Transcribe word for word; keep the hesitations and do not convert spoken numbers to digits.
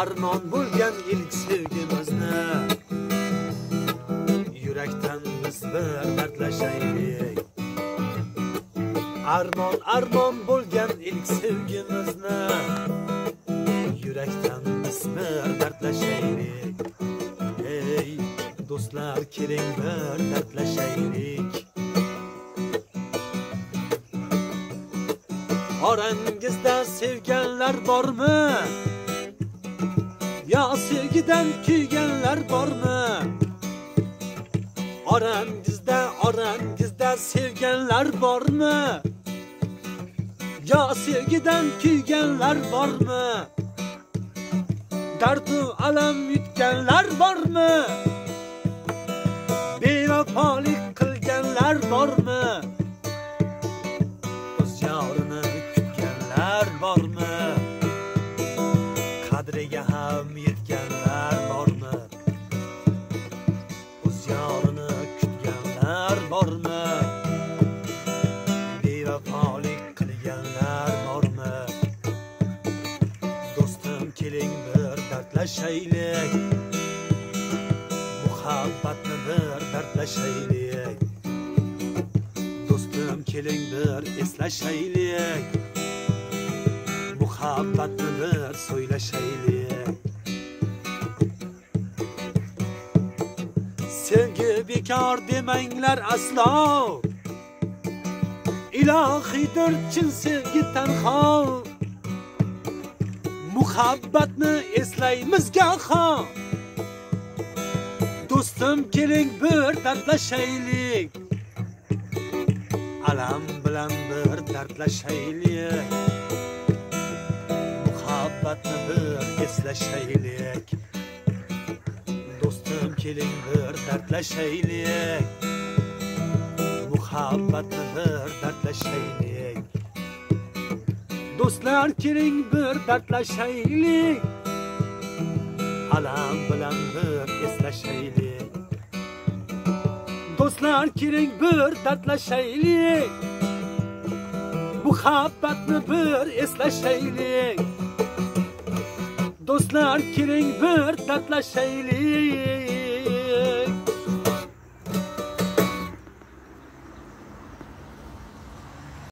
armon bo'lgan ilk sevgimizni yurakdan biz bir dardlashaylik. Armon armon bo'lgan ilk sevgimizni yurakdan biz bir dardlashaylik. Ey do'stlar, keling bir dardlashaylik. Orangizda sevganlar bormi? Yo sevgidan kuyganlar bormi? Orangizda, orangizda sevganlar bormi? Yo sevgidan kuyganlar bormi? Dardu alam yutganlar bormi? Bevafolik qilganlar bormi? O'z yorini kutganlar bormi? Qadriga ham yetganlar bormi? O'z yorini kutganlar bormi? Bevafolik qilganlar bormi? Do'stim, keling bir dardlashaylik. Muhabbatni bir dardlashaylik. Do'stim, keling bir eslashaylik. Muhabbatni bir so'ylashaylik. Sevgi bekor demanglar aslo. Ilohiydir chin sevgi tanho. Muhabbatni eslaymiz goho. Do'stim, keling bir dardlashaylik. Alam bilan bir dardlashaylik. Muhabbatni bir eslashaylik. Do'stim, keling bir dardlashaylik. Muhabbatni bir dardlashaylik. Do'stlar, keling bir dardlashaylik. Alam bilan bir eslashaylik. Do'stlar, keling bir dardlashaylik. Muhabbatni bir eslashaylik. Do'stlar, keling bir dardlashaylik.